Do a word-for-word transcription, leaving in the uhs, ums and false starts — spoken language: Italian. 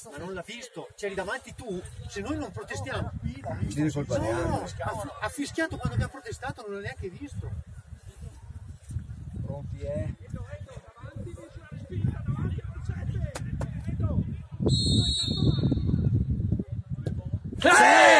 Ma non l'ha visto, c'eri davanti tu, se noi non protestiamo. Tieni colpa di No, altri. ha, ha fischiato quando abbiamo protestato, non l'ha neanche visto. Pronti, eh? Sì!